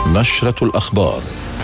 نشرة الأخبار.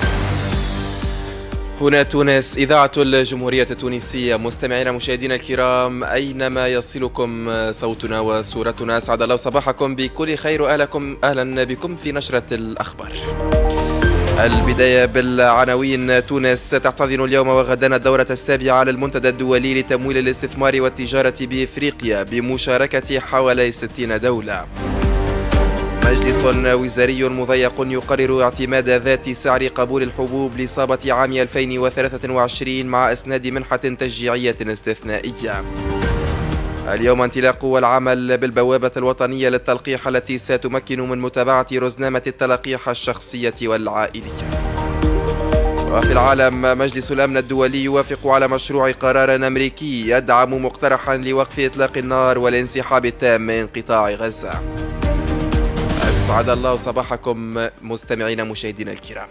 هنا تونس، إذاعة الجمهورية التونسية. مستمعينا مشاهدينا الكرام أينما يصلكم صوتنا وصورتنا، أسعد الله صباحكم بكل خير أهلا بكم في نشرة الأخبار. البداية بالعناوين. تونس تحتضن اليوم وغدا الدورة السابعة على المنتدى الدولي لتمويل الاستثمار والتجارة بإفريقيا بمشاركة حوالي 60 دولة. مجلس وزاري مضيق يقرر اعتماد ذات سعر قبول الحبوب لإصابة عام 2023 مع إسناد منحة تشجيعية استثنائية. اليوم انطلاق والعمل بالبوابة الوطنية للتلقيح التي ستمكن من متابعة رزنامة التلقيح الشخصية والعائلية. وفي العالم، مجلس الأمن الدولي يوافق على مشروع قرار أمريكي يدعم مقترحا لوقف إطلاق النار والانسحاب التام من قطاع غزة. أسعد الله صباحكم مستمعينا مشاهدينا الكرام.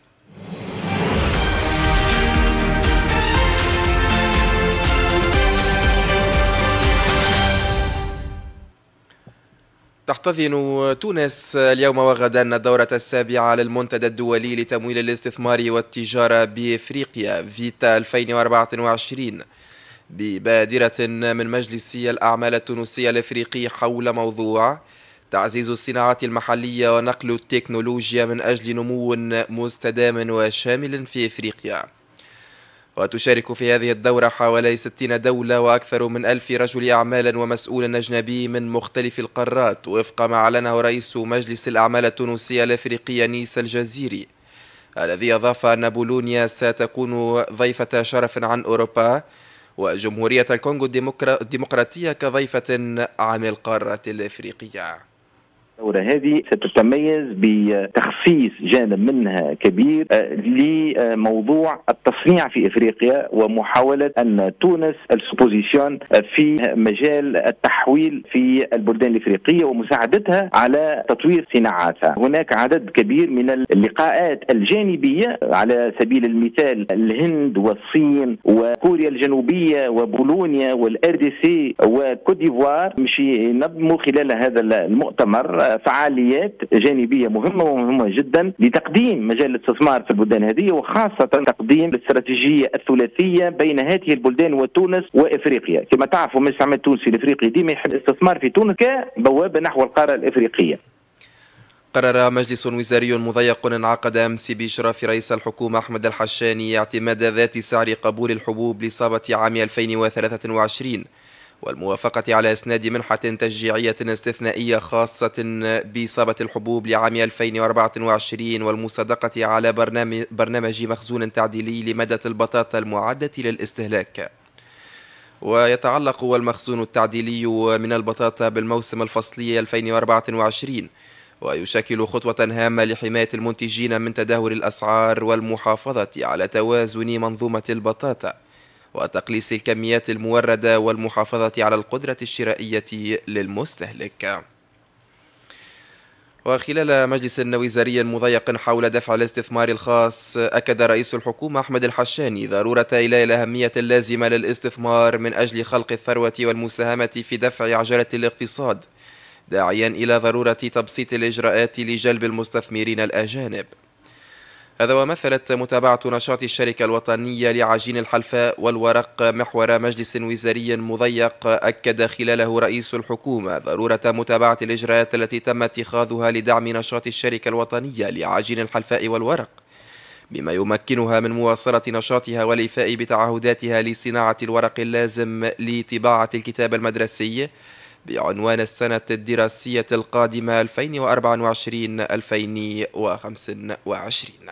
تحتضن تونس اليوم وغدا الدورة السابعة على المنتدى الدولي لتمويل الاستثمار والتجارة بإفريقيا فيتا 2024 ببادرة من مجلس الأعمال التونسي الإفريقي حول موضوع تعزيز الصناعات المحلية ونقل التكنولوجيا من أجل نمو مستدام وشامل في إفريقيا. وتشارك في هذه الدورة حوالي 60 دولة وأكثر من 1000 رجل أعمال ومسؤول أجنبي من مختلف القارات، وفق ما أعلنه رئيس مجلس الأعمال التونسي الإفريقي نيس الجزيري، الذي أضاف أن بولونيا ستكون ضيفة شرف عن أوروبا وجمهورية الكونغو الديمقراطية كضيفة عام القارة الإفريقية. الدورة هذه ستتميز بتخصيص جانب منها كبير لموضوع التصنيع في إفريقيا ومحاولة أن تونس السبوزيشن في مجال التحويل في البلدان الإفريقية ومساعدتها على تطوير صناعاتها. هناك عدد كبير من اللقاءات الجانبية، على سبيل المثال الهند والصين وكوريا الجنوبية وبولونيا والRDC وكوت ديفوار، مش ينظموا خلال هذا المؤتمر فعاليات جانبية مهمة جدا لتقديم مجال الاستثمار في البلدان هذه، وخاصة تقديم الاستراتيجية الثلاثية بين هذه البلدان وتونس وإفريقيا. كما تعرفوا مجلس الأعمال التونسي الإفريقي ديما يحب الاستثمار في تونس كبوابة نحو القارة الإفريقية. قرر مجلس وزاري مضيق انعقد أمس بإشراف رئيس الحكومة أحمد الحشاني اعتماد ذات سعر قبول الحبوب لإصابة عام 2023 والموافقة على إسناد منحة تشجيعية استثنائية خاصة بإصابة الحبوب لعام 2024 والمصادقة على برنامج مخزون تعديلي لمادة البطاطا المعدة للاستهلاك. ويتعلق المخزون التعديلي من البطاطا بالموسم الفصلي 2024 ويشكل خطوة هامة لحماية المنتجين من تدهور الأسعار والمحافظة على توازن منظومة البطاطا وتقليص الكميات الموردة والمحافظة على القدرة الشرائية للمستهلك. وخلال مجلس وزاري مضيق حول دفع الاستثمار الخاص، أكد رئيس الحكومة أحمد الحشاني ضرورة إيلاء الأهمية اللازمة للاستثمار من أجل خلق الثروة والمساهمة في دفع عجلة الاقتصاد، داعيا إلى ضرورة تبسيط الإجراءات لجلب المستثمرين الأجانب. هذا ومثلت متابعة نشاط الشركة الوطنية لعجين الحلفاء والورق محور مجلس وزاري مضيق، أكد خلاله رئيس الحكومة ضرورة متابعة الإجراءات التي تم اتخاذها لدعم نشاط الشركة الوطنية لعجين الحلفاء والورق، بما يمكنها من مواصلة نشاطها والإيفاء بتعهداتها لصناعة الورق اللازم لطباعة الكتاب المدرسي بعنوان السنة الدراسية القادمة 2024-2025.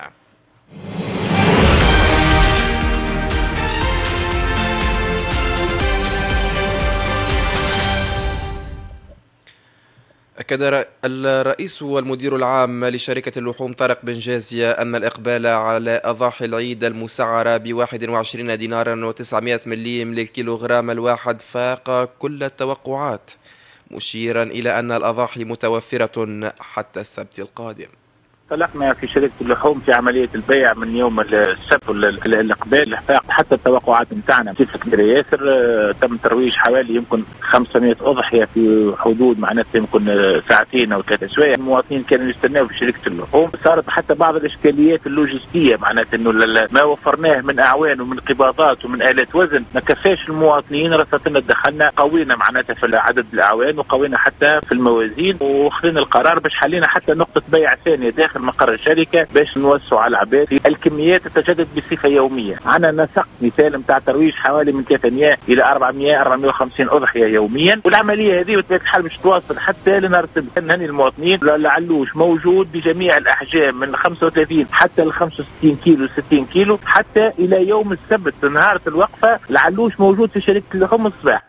أكد الرئيس والمدير العام لشركة اللحوم طارق بن جازية أن الإقبال على أضاحي العيد المسعرة ب21 دينارا و900 مليم للكيلوغرام الواحد فاق كل التوقعات، مشيرا إلى أن الأضاحي متوفرة حتى السبت القادم. انطلقنا في شركة اللحوم في عملية البيع من يوم السبت الإقبال الإحقاق حتى التوقعات نتاعنا صفر كبيرة ياسر. تم ترويج حوالي يمكن 500 أضحية في حدود معناتها يمكن ساعتين أو 3 سوايع. المواطنين كانوا يستناوا في شركة اللحوم. صارت حتى بعض الإشكاليات اللوجستية معناتها إنه ما وفرناه من أعوان ومن قباضات ومن آلات وزن ما كفاش المواطنين. رصدنا دخلنا قوينا معناتها في عدد الأعوان وقوينا حتى في الموازين وخذنا القرار باش حلينا حتى نقطة بيع ثانية داخل مقر الشركة باش نوسعوا على العباد. الكميات تتجدد بصفة يومية. عندنا نسق مثال نتاع ترويج حوالي من 300 إلى 450 أضحية يوميا. والعملية هذه بطبيعة الحال مش تواصل حتى لنهار السبت. نهني المواطنين لعلوش موجود بجميع الأحجام من 35 حتى ل 65 كيلو 60 كيلو حتى إلى يوم السبت نهار الوقفة. لعلوش موجود في شركة اللحوم الصباح.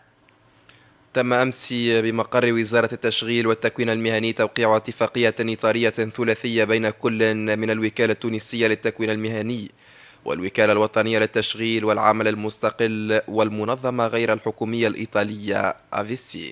تم أمس بمقر وزارة التشغيل والتكوين المهني توقيع اتفاقية إطارية ثلاثية بين كل من الوكالة التونسية للتكوين المهني والوكالة الوطنية للتشغيل والعمل المستقل والمنظمة غير الحكومية الإيطالية أفيسي.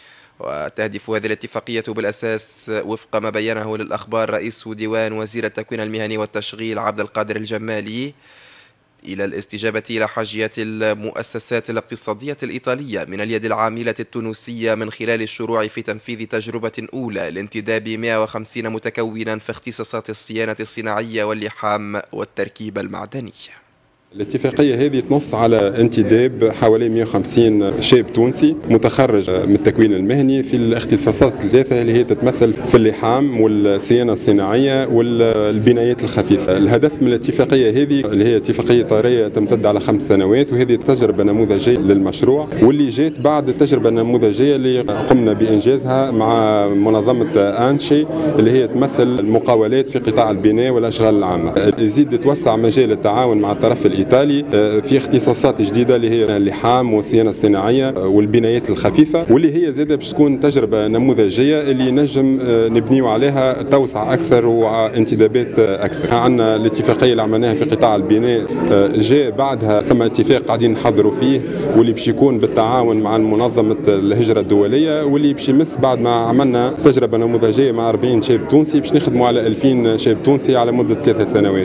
وتهدف هذه الاتفاقية بالأساس وفق ما بينه للأخبار رئيس ديوان وزير التكوين المهني والتشغيل عبد القادر الجمالي إلى الاستجابة إلى حاجيات المؤسسات الاقتصادية الإيطالية من اليد العاملة التونسية من خلال الشروع في تنفيذ تجربة أولى لانتداب 150 متكونا في اختصاصات الصيانة الصناعية واللحام والتركيب المعدني. الاتفاقية هذه تنص على انتداب حوالي 150 شاب تونسي متخرج من التكوين المهني في الاختصاصات الثلاثة اللي هي تتمثل في اللحام والصيانة الصناعية والبنايات الخفيفة. الهدف من الاتفاقية هذه اللي هي اتفاقية إطارية تمتد على 5 سنوات وهذه تجربة نموذجية للمشروع واللي جات بعد التجربة النموذجية اللي قمنا بإنجازها مع منظمة أنشي اللي هي تمثل المقاولات في قطاع البناء والأشغال العامة. يزيد توسع مجال التعاون مع الطرف الإيطالي في اختصاصات جديدة اللي هي اللحام والصيانة الصناعية والبنايات الخفيفة واللي هي زادة باش تكون تجربة نموذجية اللي نجم نبنيو عليها توسع أكثر وانتدابات أكثر. عندنا الاتفاقية اللي عملناها في قطاع البناء جاء بعدها ثم اتفاق قاعدين نحضروا فيه واللي باش يكون بالتعاون مع منظمة الهجرة الدولية واللي باش يمس بعد ما عملنا تجربة نموذجية مع 40 شاب تونسي باش نخدموا على 2000 شاب تونسي على مدة 3 سنوات.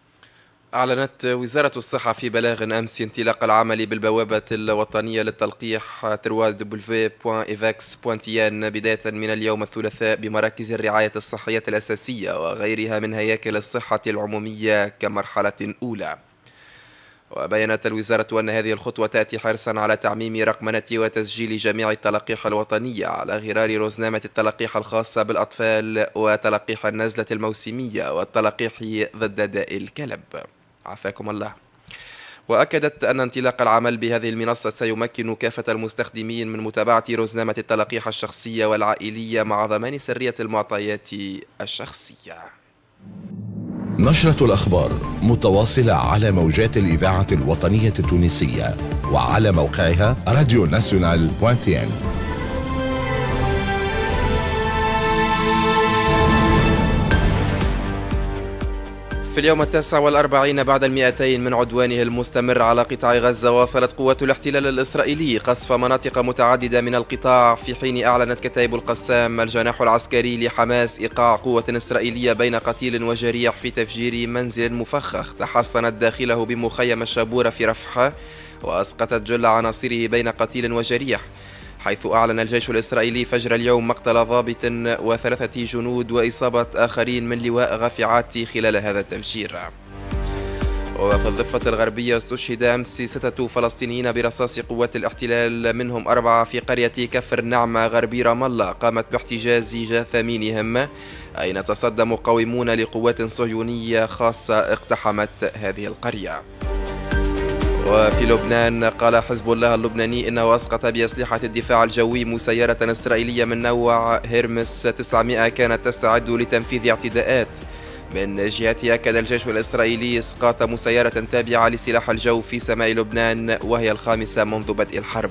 أعلنت وزارة الصحة في بلاغ أمس انطلاق العمل بالبوابة الوطنية للتلقيح www.evax.tn بداية من اليوم الثلاثاء بمراكز الرعاية الصحية الأساسية وغيرها من هياكل الصحة العمومية كمرحلة أولى. وبينت الوزارة أن هذه الخطوة تأتي حرصا على تعميم رقمنة وتسجيل جميع التلقيح الوطنية على غرار رزنامة التلقيح الخاصة بالأطفال وتلقيح النزلة الموسمية والتلقيح ضد داء الكلب. عافاكم الله. وأكدت أن انطلاق العمل بهذه المنصة سيمكن كافة المستخدمين من متابعة رزنامة التلقيح الشخصية والعائلية مع ضمان سرية المعطيات الشخصية. نشرة الأخبار متواصلة على موجات الإذاعة الوطنية التونسية وعلى موقعها radionational.tn. في اليوم 49 بعد 200 من عدوانه المستمر على قطاع غزة، واصلت قوات الاحتلال الإسرائيلي قصف مناطق متعددة من القطاع، في حين أعلنت كتائب القسام الجناح العسكري لحماس إيقاع قوة إسرائيلية بين قتيل وجريح في تفجير منزل مفخخ تحصنت داخله بمخيم الشابورة في رفح، وأسقطت جل عناصره بين قتيل وجريح، حيث أعلن الجيش الإسرائيلي فجر اليوم مقتل ضابط و3 جنود وإصابة آخرين من لواء غافعات خلال هذا التفجير. وفي الضفة الغربية استشهد أمس 6 فلسطينيين برصاص قوات الاحتلال، منهم 4 في قرية كفر نعمة غربي رام الله قامت باحتجاز جثامينهم، أين تصدى مقاومون لقوات صهيونية خاصة اقتحمت هذه القرية. وفي لبنان قال حزب الله اللبناني إنه أسقط بأسلحة الدفاع الجوي مسيرة إسرائيلية من نوع هيرمس 900 كانت تستعد لتنفيذ اعتداءات. من جهته أكد الجيش الإسرائيلي إسقاط مسيرة تابعة لسلاح الجو في سماء لبنان وهي الخامسة منذ بدء الحرب.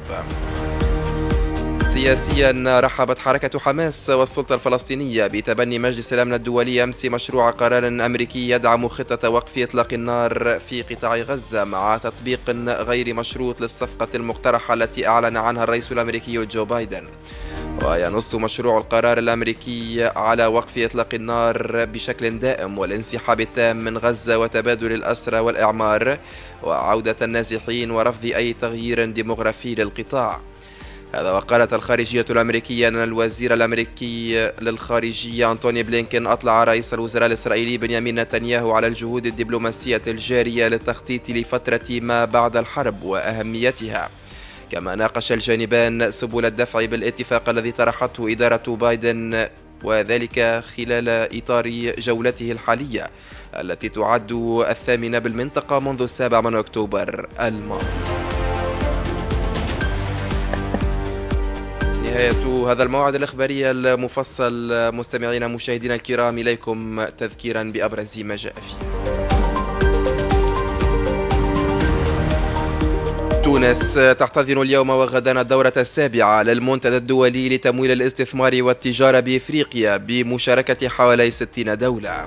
سياسيا، رحبت حركة حماس والسلطة الفلسطينية بتبني مجلس الأمن الدولي أمس مشروع قرار أمريكي يدعم خطة وقف إطلاق النار في قطاع غزة مع تطبيق غير مشروط للصفقة المقترحة التي أعلن عنها الرئيس الأمريكي جو بايدن. وينص مشروع القرار الأمريكي على وقف إطلاق النار بشكل دائم والانسحاب التام من غزة وتبادل الأسرى والإعمار وعودة النازحين ورفض أي تغيير ديموغرافي للقطاع. هذا وقالت الخارجية الأمريكية أن الوزير الأمريكي للخارجية أنتوني بلينكين أطلع رئيس الوزراء الإسرائيلي بنيامين نتنياهو على الجهود الدبلوماسية الجارية للتخطيط لفترة ما بعد الحرب وأهميتها. كما ناقش الجانبان سبل الدفع بالاتفاق الذي طرحته إدارة بايدن وذلك خلال إطار جولته الحالية التي تعد 8 بالمنطقة منذ 7 أكتوبر الماضي. نهاية هذا الموعد الإخباري المفصل مستمعينا مشاهدينا الكرام، إليكم تذكيرا بأبرز ما جاء فيه. تونس تحتضن اليوم وغدا الدورة السابعة للمنتدى الدولي لتمويل الاستثمار والتجارة بإفريقيا بمشاركة حوالي 60 دولة.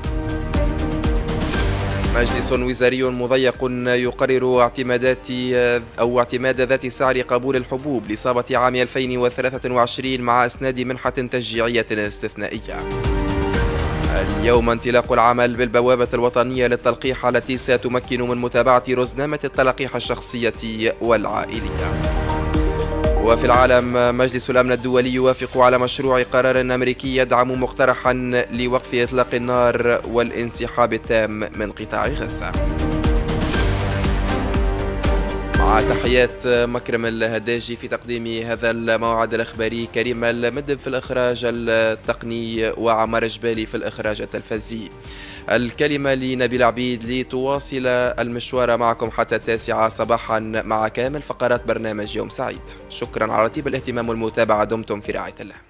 مجلس وزاري مضيق يقرر اعتماد ذات سعر قبول الحبوب لصابة عام 2023 مع إسناد منحة تشجيعية استثنائية. اليوم انطلاق العمل بالبوابة الوطنية للتلقيح التي ستمكن من متابعة رزنامة التلقيح الشخصية والعائلية. وفي العالم، مجلس الأمن الدولي يوافق على مشروع قرار أمريكي يدعم مقترحا لوقف إطلاق النار والانسحاب التام من قطاع غزة. مع تحيات مكرم الهداجي في تقديم هذا الموعد الإخباري، كريم المدب في الإخراج التقني وعمر جبالي في الإخراج التلفزي. الكلمة لنبيل عبيد لتواصل المشوار معكم حتى 9 صباحا مع كامل فقرات برنامج يوم سعيد. شكرا على طيب الاهتمام والمتابعة، دمتم في رعاية الله.